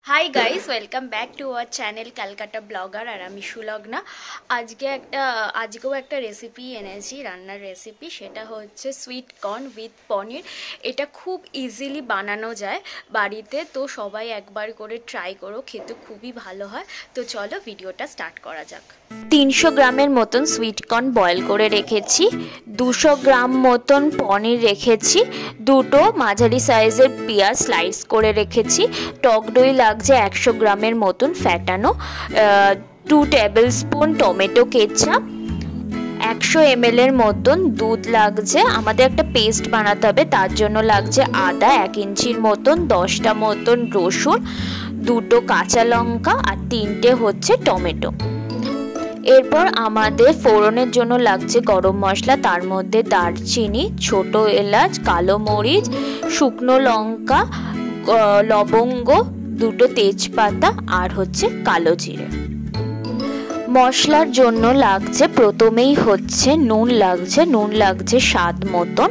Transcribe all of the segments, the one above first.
High guys, welcome back to our channel Calcutta blogger. আর আমি সুলগ্না। আজকেও একটা রেসিপি এনেছি, রান্নার রেসিপি। সেটা হচ্ছে সুইট কর্ন উইথ পনির। এটা খুব ইজিলি বানানো যায় বাড়িতে, তো সবাই একবার করে ট্রাই করো, খেতে খুবই ভালো হয়। তো চলো ভিডিওটা স্টার্ট করা যাক। 300 গ্রামের মতন সুইট কর্ন বয়েল করে রেখেছি, 200 গ্রাম মতন পনির রেখেছি, দুটো মাঝারি সাইজের পেঁয়াজ স্লাইস করে রেখেছি, টক দই লাগছে 100 গ্রামের মতন ফ্যাটানো, 2 tablespoon tomato ketchup, 100 ml এর মতন দুধ লাগছে। আমাদের একটা পেস্ট বানাতে হবে, তার জন্য লাগছে আদা 1 ইঞ্চির মতন, 10টা মতন রসুন, 2টো কাঁচা লঙ্কা আর 3টে হচ্ছে টমেটো। এরপর আমাদের ফোড়নের জন্য লাগছে গরম মশলা, তার মধ্যে দারচিনি, ছোট এলাচ, কালো মরিচ, শুকনো লঙ্কা, লবঙ্গ, 2টো তেজপাতা আর হচ্ছে কালো জিরে। মশলার জন্য লাগছে প্রথমেই হচ্ছে নুন লাগছে স্বাদ মতন।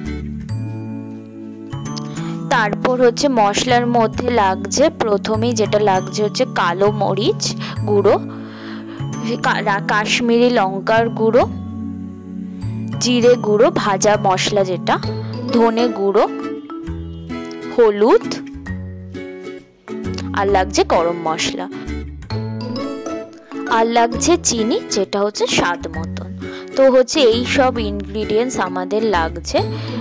তারপর হচ্ছে মশলার মধ্যে লাগছে প্রথমেই যেটা লাগছে হচ্ছে কালো মরিচ গুঁড়ো, কাশ্মীরি লঙ্কার গুঁড়ো, জিরে গুঁড়ো ভাজা মশলা যেটা, ধনে গুঁড়ো, হলুদ আর লাগছে গরম মশলা, আর লাগছে চিনি যেটা হচ্ছে স্বাদ মতন। তো হচ্ছে এই সব ইনগ্রিডিয়েন্টস আমাদের লাগছে।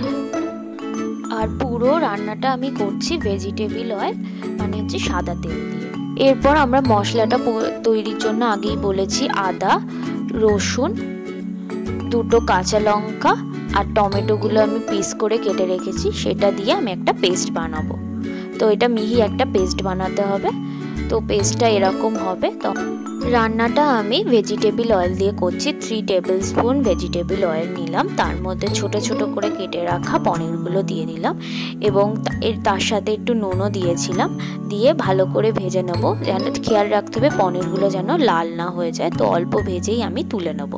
আর পুরো রান্নাটা আমি করছি ভেজিটেবল অয়েল, মানে হচ্ছে সাদা তেল দিয়ে। এরপর আমরা মশলাটা তৈরির জন্য আগেই বলেছি আদা, রসুন, 2টো কাঁচা লঙ্কা আর টমেটোগুলো আমি পিস করে কেটে রেখেছি, সেটা দিয়ে আমি একটা পেস্ট বানাবো। তো এটা মিহি একটা পেস্ট বানাতে হবে। তো পেস্টটা এরকম হবে। তো রান্নাটা আমি ভেজিটেবল অয়েল দিয়ে করছি। 3 টেবিল স্পুন ভেজিটেবল অয়েল নিলাম, তার মধ্যে ছোট ছোট করে কেটে রাখা পনিরগুলো দিয়ে দিলাম এবং তার সাথে একটু নুনও দিয়েছিলাম। দিয়ে ভালো করে ভেজে নেবো। যেন খেয়াল রাখতে হবে পনিরগুলো যেন লাল না হয়ে যায়, তো অল্প ভেজেই আমি তুলে নেবো।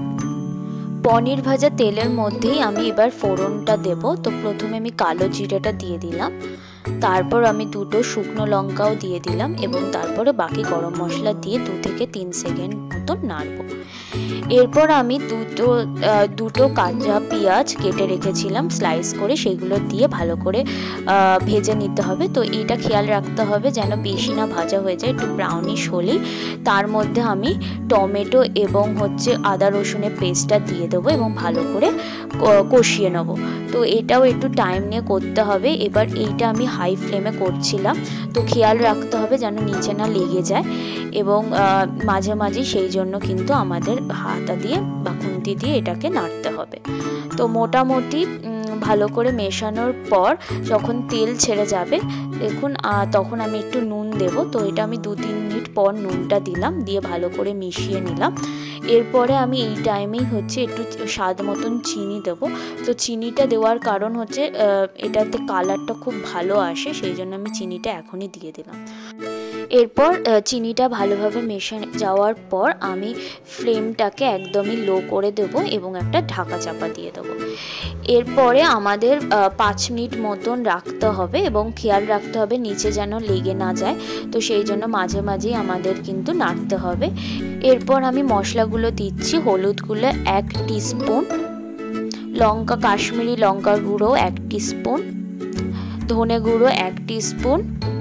পনির ভাজা তেলের মধ্যেই আমি এবার ফোড়নটা দেব। তো প্রথমে আমি কালো জিরেটা দিয়ে দিলাম, তারপর আমি 2টো শুকনো লঙ্কাও দিয়ে দিলাম এবং তারপরে বাকি গরম মশলা দিয়ে 2 থেকে 3 সেকেন্ড মতো নাড়বো। এরপর আমি দুটো কাঁচা পেঁয়াজ কেটে রেখেছিলাম স্লাইস করে, সেগুলো দিয়ে ভালো করে ভেজে নিতে হবে। তো এইটা খেয়াল রাখতে হবে যেন বেশি না ভাজা হয়ে যায়, একটু ব্রাউনিশ হলেই তার মধ্যে আমি টমেটো এবং হচ্ছে আদা রসুনের পেস্টটা দিয়ে দেবো এবং ভালো করে কষিয়ে নেব। তো এটাও একটু টাইম নিয়ে করতে হবে। এবার এইটা আমি হাই ফ্লেমে করছিলাম, তো খেয়াল রাখতে হবে যেন নিচে না লেগে যায় এবং মাঝে মাঝে সেই জন্য কিন্তু আমাদের হাতা দিয়ে বা খুন্তি দিয়ে এটাকে নাড়তে হবে। তো মোটামুটি ভালো করে মেশানোর পর যখন তেল ছেড়ে যাবে দেখুন, তখন আমি একটু নুন দেব। তো এটা আমি 2-3 মিনিট পর নুনটা দিলাম, দিয়ে ভালো করে মিশিয়ে নিলাম। এরপরে আমি এই টাইমেই হচ্ছে একটু স্বাদ মতন চিনি দেবো। তো চিনিটা দেওয়ার কারণ হচ্ছে এটাতে কালারটা খুব ভালো আসে, সেই জন্য আমি চিনিটা এখনই দিয়ে দিলাম। এরপর চিনিটা ভালোভাবে মেশে যাওয়ার পর আমি ফ্লেমটাকে একদমই লো করে দেবো এবং একটা ঢাকা চাপা দিয়ে দেবো। এরপরে আমাদের 5 মিনিট মতন রাখতে হবে এবং খেয়াল রাখতে হবে নিচে যেন লেগে না যায়, তো সেই জন্য মাঝে মাঝেই আমাদের কিন্তু নাড়তে হবে। এরপর আমি মশলাগুলো দিচ্ছি। হলুদগুলো 1 টিস্পুন, লঙ্কা কাশ্মীরি লঙ্কার গুঁড়ো 1 টিস্পুন, ধনে গুঁড়ো 1 টিস্পুন,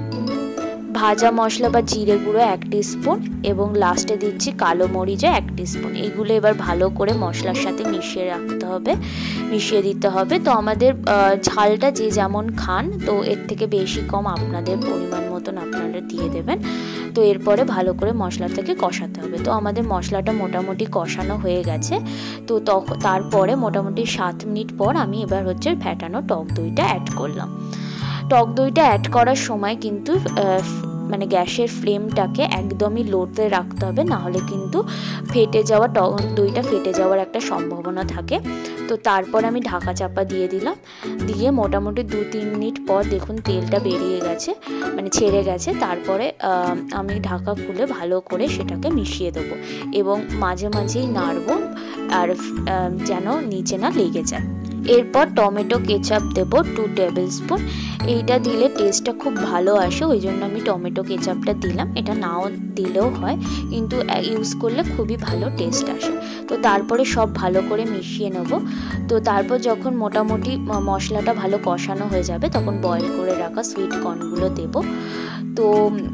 ভাজা মশলা বা জিরে গুঁড়ো 1 টিস্পুন এবং লাস্টে দিচ্ছি কালো মরিচে 1 টিস্পুন। এইগুলো এবার ভালো করে মশলার সাথে মিশিয়ে দিতে হবে। তো আমাদের ঝালটা যে যেমন খান, তো এর থেকে বেশি কম আপনাদের পরিমাণ মতন আপনারা দিয়ে দেবেন। তো এরপরে ভালো করে মশলাটাকে কষাতে হবে। তো আমাদের মশলাটা মোটামুটি কষানো হয়ে গেছে। তো তারপরে মোটামুটি 7 মিনিট পর আমি এবার হচ্ছে ফ্যাটানো টক দইটা অ্যাড করলাম। টক দইটা অ্যাড করার সময় কিন্তু মানে গ্যাসের ফ্লেমটাকে একদমই লোতে রাখতে হবে, নাহলে কিন্তু টক দইটা ফেটে যাওয়ার একটা সম্ভাবনা থাকে। তো তারপর আমি ঢাকা চাপা দিয়ে দিলাম, দিয়ে মোটামুটি 2-3 মিনিট পর দেখুন তেলটা বেরিয়ে গেছে, মানে ছেড়ে গেছে। তারপরে আমি ঢাকা খুলে ভালো করে সেটাকে মিশিয়ে দেবো এবং মাঝে মাঝেই নাড়বো আর যেন নিচে না লেগে যায়। এরপর টমেটো কেচাপ দেব 2 টেবিল স্পুন। এইটা দিলে টেস্টটা খুব ভালো আসে, ওই জন্য আমি টমেটো কেচাপটা দিলাম। এটা নাও দিলেও হয়, কিন্তু ইউজ করলে খুবই ভালো টেস্ট আসে। তো তারপরে সব ভালো করে মিশিয়ে নেব। তো তারপর যখন মোটামুটি মশলাটা ভালো কষানো হয়ে যাবে, তখন বয়েল করে রাখা সুইট কর্নগুলো দেব। তো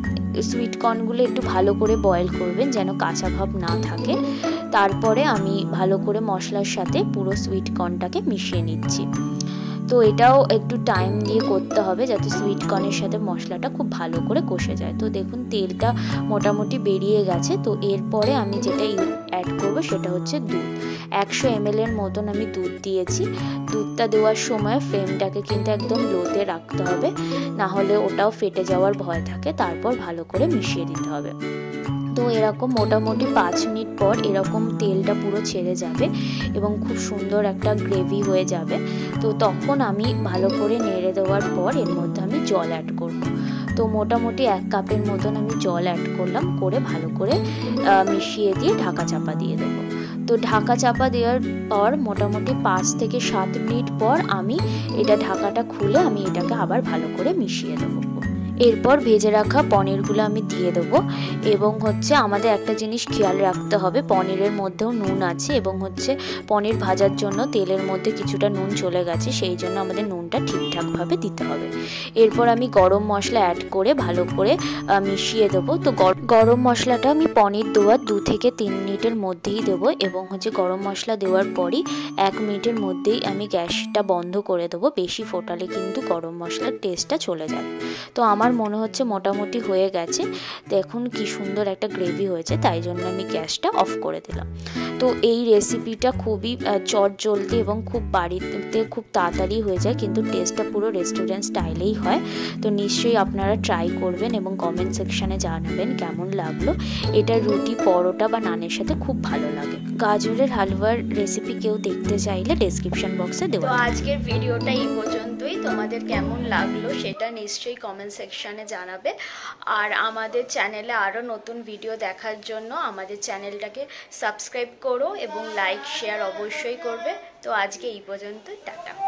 সুইট কর্নগুলো একটু ভালো করে বয়েল করবেন যেন কাঁচা ভাব না থাকে। তারপরে আমি ভালো করে মশলার সাথে পুরো সুইট কর্নটাকে মিশিয়ে নিচ্ছি। তো এটাও একটু টাইম দিয়ে করতে হবে যাতে সুইট কর্নের সাথে মশলাটা খুব ভালো করে কষে যায়। তো দেখুন তেলটা মোটামুটি বেরিয়ে গেছে। তো এরপরে আমি যেটা অ্যাড করব সেটা হচ্ছে দুধ। 100 ml এর মতন আমি দুধ দিয়েছি। দুধটা দেওয়ার সময় ফ্লেমটাকে কিন্তু একদম লোতে রাখতে হবে, না হলে ওটাও ফেটে যাওয়ার ভয় থাকে। তারপর ভালো করে মিশিয়ে দিতে হবে। তো এরকম মোটামুটি 5 মিনিট পর এরকম তেলটা পুরো ছেড়ে যাবে এবং খুব সুন্দর একটা গ্রেভি হয়ে যাবে। তো তখন আমি ভালো করে নেড়ে দেওয়ার পর এর মধ্যে আমি জল অ্যাড করব। তো মোটামুটি 1 কাপের মতন আমি জল অ্যাড করলাম, করে ভালো করে মিশিয়ে দিয়ে ঢাকা চাপা দিয়ে দেবো। তো ঢাকা চাপা দেওয়ার পর মোটামুটি 5 থেকে 7 মিনিট পর আমি এটা ঢাকাটা খুলে আমি এটাকে আবার ভালো করে মিশিয়ে দেবো। এরপর ভেজে রাখা পনিরগুলো আমি দিয়ে দেবো। এবং আমাদের একটা জিনিস খেয়াল রাখতে হবে, পনিরের মধ্যেও নুন আছে এবং পনির ভাজার জন্য তেলের মধ্যে কিছুটা নুন চলে গেছে, সেই জন্য আমাদের নুনটা ঠিকঠাকভাবে দিতে হবে। এরপর আমি গরম মশলা অ্যাড করে ভালো করে মিশিয়ে দেবো। তো গরম মশলাটা আমি পনির দেওয়ার 2 থেকে 3 মিনিটের মধ্যেই দেবো এবং গরম মশলা দেওয়ার পরই 1 মিনিটের মধ্যেই আমি গ্যাসটা বন্ধ করে দেবো। বেশি ফোটালে কিন্তু গরম মশলার টেস্টটা চলে যায়। তো আমার মনে হচ্ছে মোটামুটি হয়ে গেছে। দেখুন কি সুন্দর একটা গ্রেভি হয়েছে, তাই জন্য আমি গ্যাসটা অফ করে দিলাম। তো এই রেসিপিটা খুবই চটজলদি এবং খুব বাড়িতে খুব তাড়াতাড়ি হয়ে যায়, কিন্তু টেস্টটা পুরো রেস্টুরেন্ট স্টাইলেই হয়। তো নিশ্চয়ই আপনারা ট্রাই করবেন এবং কমেন্ট সেকশানে জানাবেন কেমন লাগলো। এটা রুটি, পরোটা বা নানের সাথে খুব ভালো লাগে। গাজরের হালুয়ার রেসিপি কেউ দেখতে চাইলে ডেসক্রিপশন বক্সে দেওয়া। তো আজকের ভিডিওটা এই পর্যন্তই। তোমাদের কেমন লাগলো সেটা নিশ্চয়ই কমেন্ট সেকশানে জানাবে। আর আমাদের চ্যানেলে আরও নতুন ভিডিও দেখার জন্য আমাদের চ্যানেলটাকে সাবস্ক্রাইব করো এবং লাইক শেয়ার অবশ্যই করবে। তো আজকে এই পর্যন্তই, টাটা।